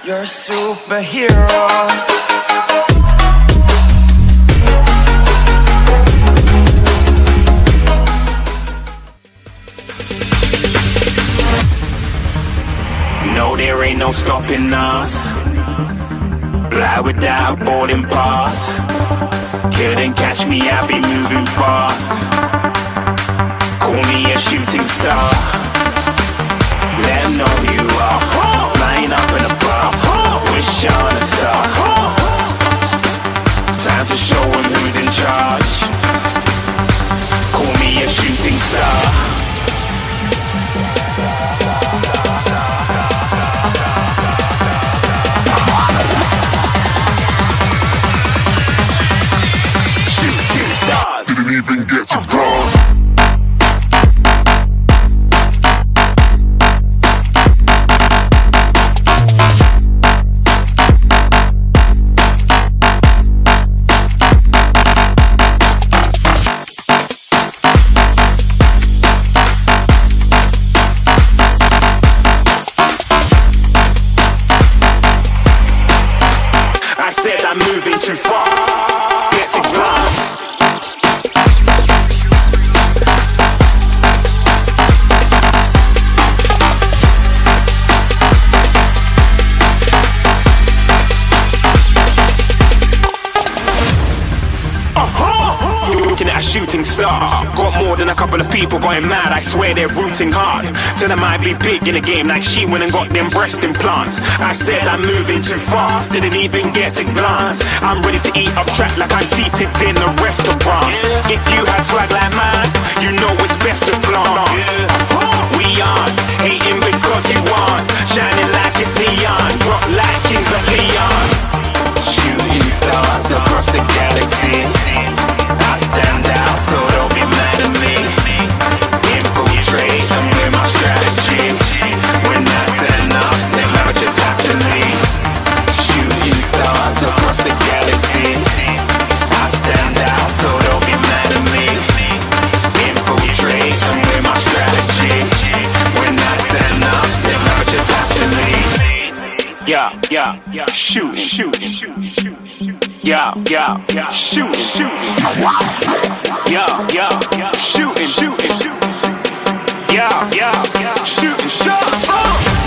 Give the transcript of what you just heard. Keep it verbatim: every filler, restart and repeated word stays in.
You're a superhero. No, there ain't no stopping us. Fly without boarding pass. Couldn't catch me, I be moving fast. Call me a shooting star. Let 'em know who you are. Flying up in a bar. Wish on a star. Time to show 'em who's in charge. Call me a shooting star. Didn't even get to cross. I said I'm moving too far. Get to glass. Looking at a shooting star. Got more than a couple of people going mad, I swear they're rooting hard. Tell them I be big in the game like she went and got them breast implants. I said I'm moving too fast, didn't even get to glance. I'm ready to eat up track like I'm seated in a restaurant. If you had swag like mine, you know it's best to flaunt. We aren't hating because you aren't shining like it's neon, rock like kings of Leon. Shooting stars across the galaxy. I stand out, so don't be mad at me. Infiltrate, I'm with my strategy. When I turn up, then I just have to leave. Shooting stars across the galaxy. I stand out, so don't be mad at me. Infiltrate, I'm with my strategy. When I turn up, then I just have to leave. Yeah, yeah, yeah, shooting, shooting, shooting. Yeah, yeah, yeah, shooting, shooting. Yeah, yeah, yeah, shooting, shooting. Yeah, yeah, yeah, shooting shots.